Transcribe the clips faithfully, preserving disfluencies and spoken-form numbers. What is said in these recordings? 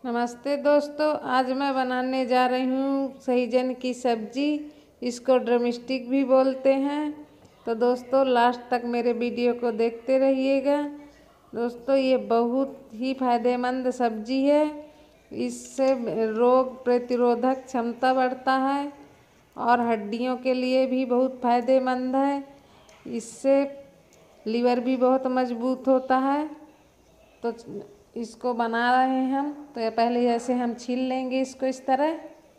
नमस्ते दोस्तों, आज मैं बनाने जा रही हूँ सहजन की सब्जी। इसको ड्रमस्टिक भी बोलते हैं। तो दोस्तों लास्ट तक मेरे वीडियो को देखते रहिएगा। दोस्तों ये बहुत ही फायदेमंद सब्जी है। इससे रोग प्रतिरोधक क्षमता बढ़ता है और हड्डियों के लिए भी बहुत फायदेमंद है। इससे लीवर भी बहुत मजबूत होता है। तो इसको बना रहे हैं हम। तो पहले ऐसे हम छील लेंगे इसको इस तरह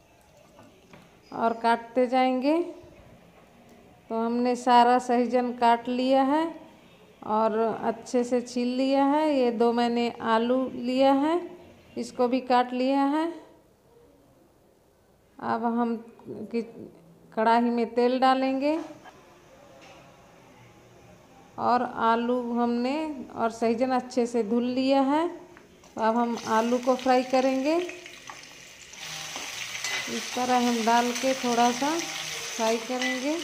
और काटते जाएंगे। तो हमने सारा सहजन काट लिया है और अच्छे से छील लिया है। ये दो मैंने आलू लिया है, इसको भी काट लिया है। अब हम कढ़ाई में तेल डालेंगे और आलू हमने और सहजन अच्छे से धुल लिया है। तो अब हम आलू को फ्राई करेंगे। इस तरह हम डाल के थोड़ा सा फ्राई करेंगे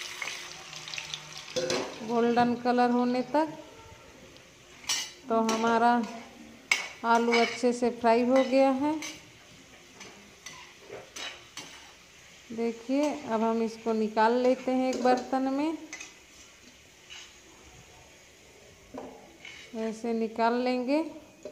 गोल्डन कलर होने तक। तो हमारा आलू अच्छे से फ्राई हो गया है। देखिए, अब हम इसको निकाल लेते हैं एक बर्तन में। ऐसे निकाल लेंगे।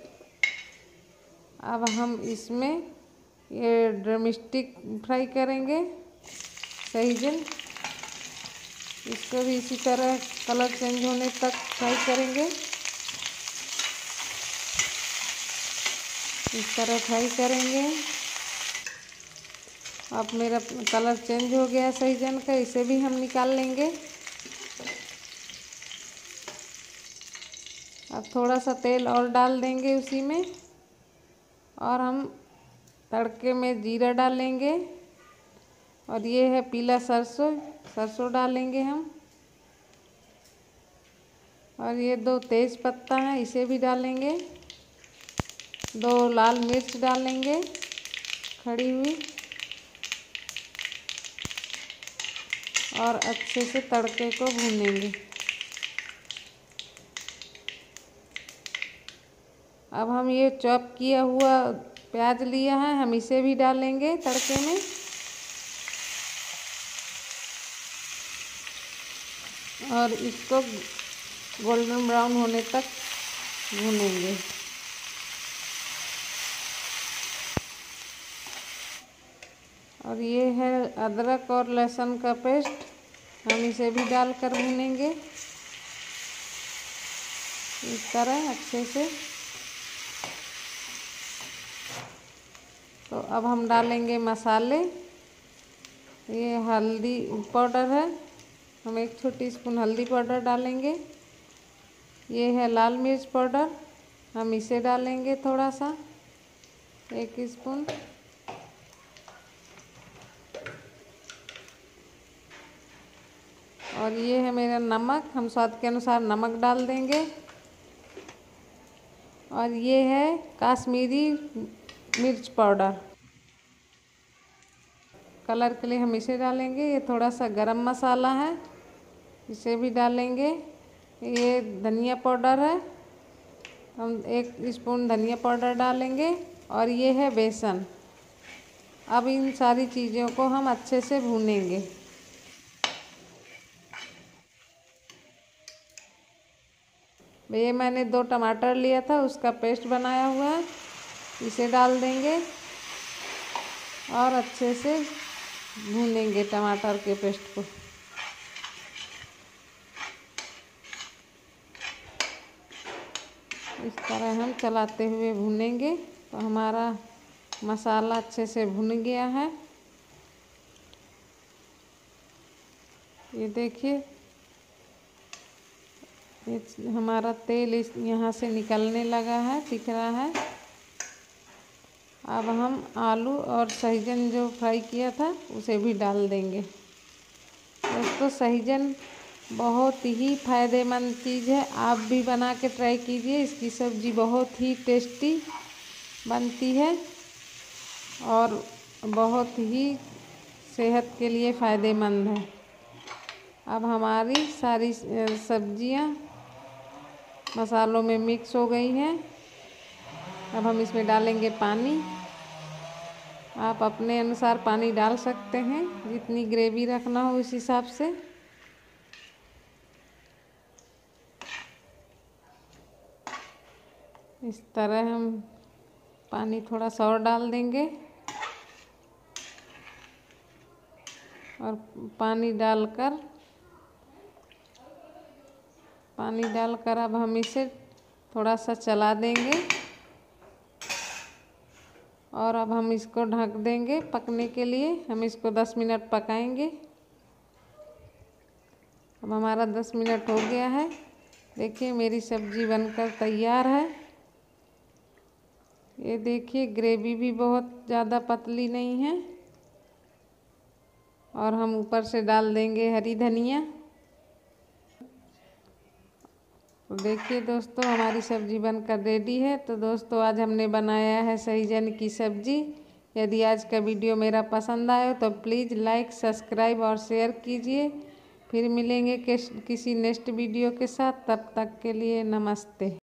अब हम इसमें ये ड्रमस्टिक फ्राई करेंगे सहजन। इसको भी इसी तरह कलर चेंज होने तक फ्राई करेंगे। इस तरह फ्राई करेंगे। अब मेरा कलर चेंज हो गया सहजन का, इसे भी हम निकाल लेंगे। अब थोड़ा सा तेल और डाल देंगे उसी में और हम तड़के में जीरा डालेंगे और ये है पीला सरसों सरसों डालेंगे हम। और ये दो तेज पत्ता हैं, इसे भी डालेंगे। दो लाल मिर्च डालेंगे खड़ी हुई और अच्छे से तड़के को भूनेंगे। अब हम ये चॉप किया हुआ प्याज लिया है, हम इसे भी डालेंगे तड़के में। और इसको गोल्डन ब्राउन होने तक भूनेंगे। और ये है अदरक और लहसुन का पेस्ट, हम इसे भी डालकर भूनेंगे इस तरह अच्छे से। तो अब हम डालेंगे मसाले। ये हल्दी पाउडर है, हम एक छोटी स्पून हल्दी पाउडर डालेंगे। ये है लाल मिर्च पाउडर, हम इसे डालेंगे थोड़ा सा, एक स्पून। और ये है मेरा नमक, हम स्वाद के अनुसार नमक डाल देंगे। और ये है कश्मीरी मिर्च पाउडर, कलर के लिए हम इसे डालेंगे। ये थोड़ा सा गरम मसाला है, इसे भी डालेंगे। ये धनिया पाउडर है, हम एक स्पून धनिया पाउडर डालेंगे। और ये है बेसन। अब इन सारी चीज़ों को हम अच्छे से भूनेंगे। ये मैंने दो टमाटर लिया था, उसका पेस्ट बनाया हुआ है, इसे डाल देंगे और अच्छे से भूनेंगे टमाटर के पेस्ट को। इस तरह हम चलाते हुए भूनेंगे। तो हमारा मसाला अच्छे से भुन गया है। ये देखिए, ये हमारा तेल इस यहाँ से निकलने लगा है, दिख रहा है। अब हम आलू और सहजन जो फ्राई किया था उसे भी डाल देंगे। दोस्तों सहजन बहुत ही फायदेमंद चीज़ है, आप भी बना के ट्राई कीजिए। इसकी सब्ज़ी बहुत ही टेस्टी बनती है और बहुत ही सेहत के लिए फ़ायदेमंद है। अब हमारी सारी सब्जियां मसालों में मिक्स हो गई हैं। अब हम इसमें डालेंगे पानी। आप अपने अनुसार पानी डाल सकते हैं, जितनी ग्रेवी रखना हो उस हिसाब से। इस तरह हम पानी थोड़ा सा और डाल देंगे और पानी डालकर पानी डालकर अब हम इसे थोड़ा सा चला देंगे और अब हम इसको ढक देंगे पकने के लिए। हम इसको दस मिनट पकाएंगे। अब हमारा दस मिनट हो गया है। देखिए मेरी सब्ज़ी बनकर तैयार है। ये देखिए ग्रेवी भी बहुत ज़्यादा पतली नहीं है। और हम ऊपर से डाल देंगे हरी धनिया। तो देखिए दोस्तों हमारी सब्ज़ी बनकर रेडी है। तो दोस्तों आज हमने बनाया है सहजन की सब्ज़ी। यदि आज का वीडियो मेरा पसंद आया तो प्लीज़ लाइक, सब्सक्राइब और शेयर कीजिए। फिर मिलेंगे किसी नेक्स्ट वीडियो के साथ। तब तक के लिए नमस्ते।